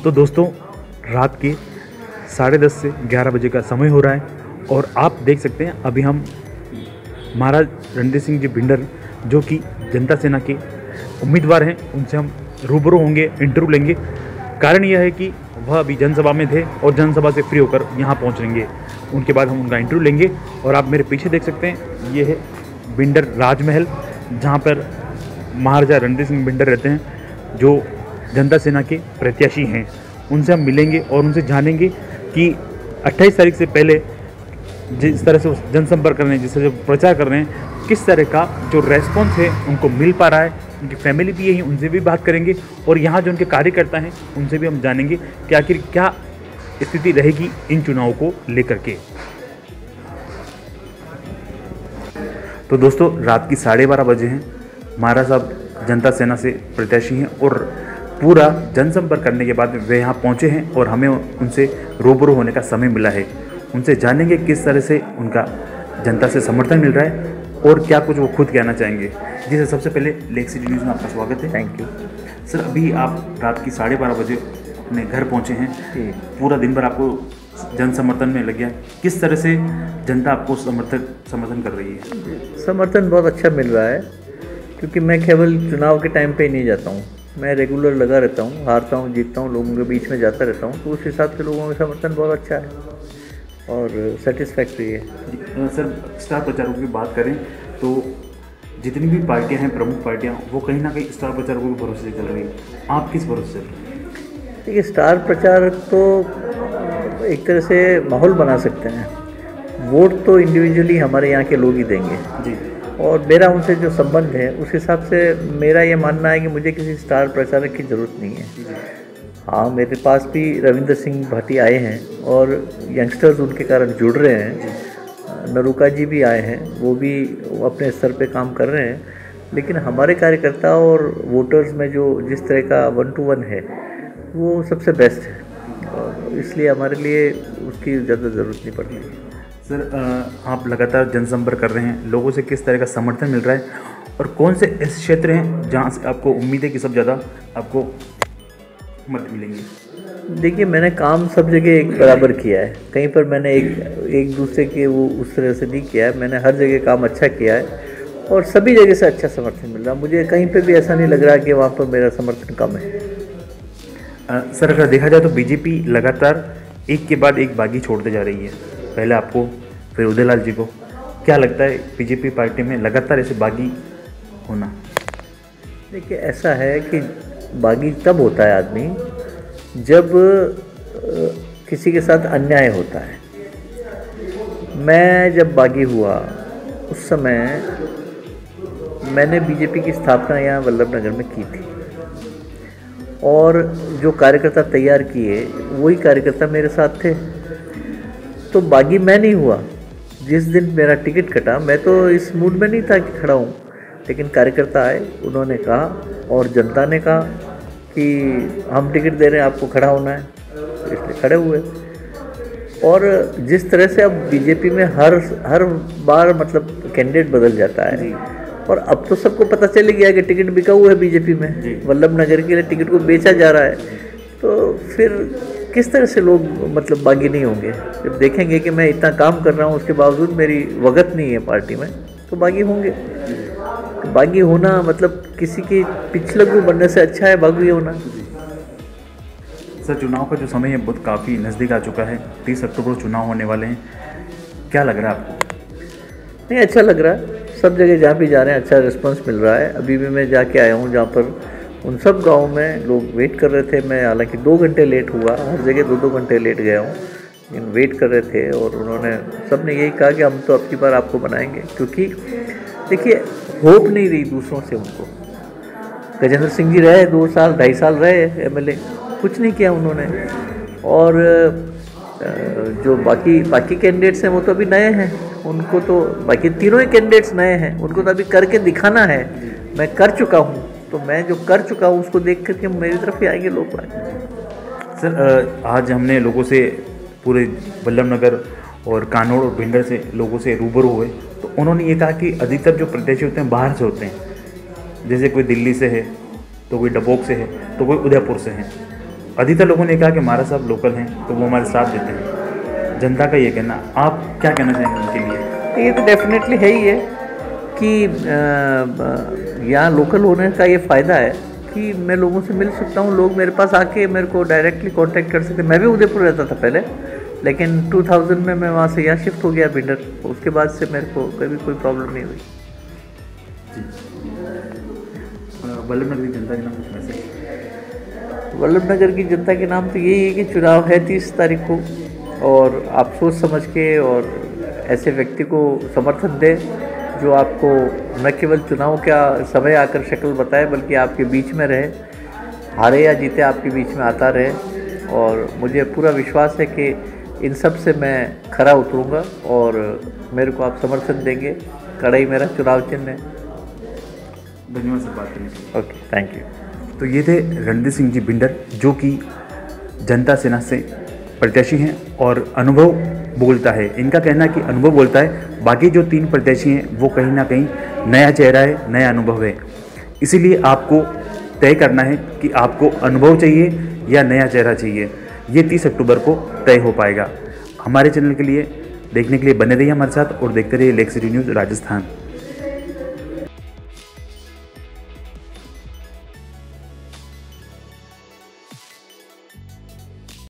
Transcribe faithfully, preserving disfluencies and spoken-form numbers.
तो दोस्तों, रात के साढ़े दस से ग्यारह बजे का समय हो रहा है और आप देख सकते हैं अभी हम महाराज रणधीर सिंह जी भिंडर जो कि जनता सेना के उम्मीदवार हैं, उनसे हम रूबरू होंगे, इंटरव्यू लेंगे। कारण यह है कि वह अभी जनसभा में थे और जनसभा से फ्री होकर यहाँ पहुँचेंगे। उनके बाद हम उनका इंटरव्यू लेंगे। और आप मेरे पीछे देख सकते हैं, ये है भिंडर राजमहल, जहाँ पर महाराजा रणधीर सिंह भिंडर रहते हैं, जो जनता सेना के प्रत्याशी हैं। उनसे हम मिलेंगे और उनसे जानेंगे कि अट्ठाईस तारीख से पहले जिस तरह से जनसंपर्क कर रहे हैं, जिस तरह से प्रचार कर रहे हैं, किस तरह का जो रेस्पॉन्स है उनको मिल पा रहा है। उनकी फैमिली भी यही, उनसे भी बात करेंगे और यहाँ जो उनके कार्यकर्ता हैं उनसे भी हम जानेंगे कि आखिर क्या स्थिति रहेगी इन चुनावों को लेकर के। तो दोस्तों, रात की साढ़े बारह बजे हैं। महाराज साहब जनता सेना से प्रत्याशी हैं और पूरा जनसंपर्क करने के बाद वे यहाँ पहुँचे हैं और हमें उनसे रूबरू होने का समय मिला है। उनसे जानेंगे किस तरह से उनका जनता से समर्थन मिल रहा है और क्या कुछ वो खुद कहना चाहेंगे। जी सर, सबसे पहले लेक सिटी न्यूज़ में आपका स्वागत है। Thank you sir. अभी आप रात की साढ़े बारह बजे अपने घर पहुँचे हैं, पूरा दिन भर आपको जन समर्थन में लग गया। किस तरह से जनता आपको समर्थन समर्थन कर रही है? समर्थन बहुत अच्छा मिल रहा है, क्योंकि मैं केवल चुनाव के टाइम पे ही नहीं जाता हूँ, मैं रेगुलर लगा रहता हूँ, हारता हूँ जीतता हूँ, लोगों के बीच में जाता रहता हूँ। तो उस हिसाब से लोगों का समर्थन बहुत अच्छा है और सेटिस्फैक्ट्री है। सर, स्टार प्रचारकों की बात करें तो जितनी भी पार्टियां हैं, प्रमुख पार्टियां, वो कहीं ना कहीं स्टार प्रचारकों के भरोसे से चल रही है। आप किस भरोसे से चल रहे हैं? देखिए, स्टार प्रचारक तो एक तरह से माहौल बना सकते हैं, वोट तो इंडिविजुअली हमारे यहाँ के लोग ही देंगे जी। और मेरा उनसे जो संबंध है उस हिसाब से मेरा ये मानना है कि मुझे किसी स्टार प्रचारक की ज़रूरत नहीं है। हाँ, मेरे पास भी रविंद्र सिंह भाटी आए हैं और यंगस्टर्स उनके कारण जुड़ रहे हैं। नरूका जी भी आए हैं, वो भी अपने स्तर पे काम कर रहे हैं। लेकिन हमारे कार्यकर्ता और वोटर्स में जो जिस तरह का वन टू वन है वो सबसे बेस्ट है, और इसलिए हमारे लिए उसकी ज़्यादा ज़रूरत नहीं पड़ रही है। सर, आप लगातार जनसंपर्क कर रहे हैं, लोगों से किस तरह का समर्थन मिल रहा है और कौन से ऐसे क्षेत्र हैं जहाँ से आपको उम्मीद है कि सब ज़्यादा आपको मत मिलेंगी? देखिए, मैंने काम सब जगह एक बराबर किया है, कहीं पर मैंने एक एक दूसरे के वो उस तरह से नहीं किया है। मैंने हर जगह काम अच्छा किया है और सभी जगह से अच्छा समर्थन मिल रहा है। मुझे कहीं पे भी ऐसा नहीं लग रहा कि वहाँ पर मेरा समर्थन कम है। आ, सर, अगर देखा जाए तो बीजेपी लगातार एक के बाद एक बागी छोड़ते जा रही है। पहले आपको, फिर उदयलाल जी को। क्या लगता है बीजेपी पार्टी में लगातार ऐसे बागी होना? देखिए, ऐसा है कि बागी तब होता है आदमी जब किसी के साथ अन्याय होता है। मैं जब बागी हुआ उस समय मैंने बीजेपी की स्थापना यहाँ वल्लभ नगर में की थी और जो कार्यकर्ता तैयार किए वही कार्यकर्ता मेरे साथ थे। तो बागी मैं नहीं हुआ। जिस दिन मेरा टिकट कटा, मैं तो इस मूड में नहीं था कि खड़ा हूँ, लेकिन कार्यकर्ता आए, उन्होंने कहा और जनता ने कहा कि हम टिकट दे रहे हैं, आपको खड़ा होना है, तो इसलिए खड़े हुए। और जिस तरह से अब बीजेपी में हर हर बार मतलब कैंडिडेट बदल जाता है, और अब तो सबको पता चल गया कि टिकट बिका हुआ है बीजेपी में, वल्लभ नगर के लिए टिकट को बेचा जा रहा है। तो फिर किस तरह से लोग मतलब बागी नहीं होंगे? जब देखेंगे कि मैं इतना काम कर रहा हूँ उसके बावजूद मेरी वगत नहीं है पार्टी में, तो बागी होंगे। तो बागी होना मतलब किसी की पिछलग्गू बनने से अच्छा है बागी होना। सर, चुनाव का जो समय है बहुत काफ़ी नज़दीक आ चुका है। तीस अक्टूबर को चुनाव होने वाले हैं, क्या लग रहा है आपको? नहीं, अच्छा लग रहा है। सब जगह जहाँ भी जा रहे हैं अच्छा रिस्पांस मिल रहा है। अभी भी मैं जाके आया हूँ जहाँ पर उन सब गाँव में लोग वेट कर रहे थे। मैं हालांकि दो घंटे लेट हुआ, हर जगह दो दो घंटे लेट गया हूँ, लेकिन वेट कर रहे थे और उन्होंने सब ने यही कहा कि हम तो अब की बार आपको बनाएंगे। क्योंकि देखिए, होप नहीं रही दूसरों से उनको। गजेंद्र सिंह जी रहे दो साल ढाई साल रहे एमएलए, कुछ नहीं किया उन्होंने। और जो बाकी बाकी कैंडिडेट्स हैं वो तो अभी नए हैं, उनको तो बाकी तीनों ही कैंडिडेट्स नए हैं, उनको तो अभी करके दिखाना है। मैं कर चुका हूँ, तो मैं जो कर चुका हूँ उसको देख करके मेरी तरफ ही आएंगे लोग। सर, आज हमने लोगों से पूरे वल्लभ नगर और कानोड़ और भिंडर से लोगों से रूबरू हुए, तो उन्होंने ये कहा कि अधिकतर जो प्रत्याशी होते हैं बाहर से होते हैं। जैसे कोई दिल्ली से है, तो कोई डबोक से है, तो कोई उदयपुर से है। अधिकतर लोगों ने कहा कि हमारा साहब लोकल हैं तो वो हमारे साथ देते हैं, जनता का ये कहना, आप क्या कहना चाहेंगे उनके लिए? ये तो डेफिनेटली है ही है कि अ, यहाँ लोकल होने का ये फ़ायदा है कि मैं लोगों से मिल सकता हूँ, लोग मेरे पास आके मेरे को डायरेक्टली कांटेक्ट कर सकते हैं। मैं भी उदयपुर रहता था पहले, लेकिन टू थाउज़ेंड में मैं वहाँ से यहाँ शिफ्ट हो गया बिल्डर, उसके बाद से मेरे को कभी कोई प्रॉब्लम नहीं हुई। वल्लभ नगर की जनता के नाम कुछ मैसेज? वल्लभ नगर की जनता के नाम तो यही है कि चुनाव है तीस तारीख को, और आप सोच समझ के और ऐसे व्यक्ति को समर्थन दें जो आपको न केवल चुनाव का समय आकर शक्ल बताए बल्कि आपके बीच में रहे, हारे या जीते आपके बीच में आता रहे। और मुझे पूरा विश्वास है कि इन सब से मैं खरा उतरूँगा और मेरे को आप समर्थन देंगे। कड़ाई मेरा चुनाव चिन्ह है। धन्यवाद सर बात करने के लिए। Okay, thank you. तो ये थे रणदीप सिंह जी बिंडर, जो कि जनता सेना से प्रत्याशी हैं और अनुभव बोलता है। इनका कहना है कि अनुभव बोलता है, बाकी जो तीन प्रत्याशी हैं वो कहीं ना कहीं नया चेहरा है, नया अनुभव है। इसीलिए आपको तय करना है कि आपको अनुभव चाहिए या नया चेहरा चाहिए। ये तीस अक्टूबर को तय हो पाएगा। हमारे चैनल के लिए देखने के लिए बने रहिए हमारे साथ और देखते रहिए लेक सिटी न्यूज़ राजस्थान।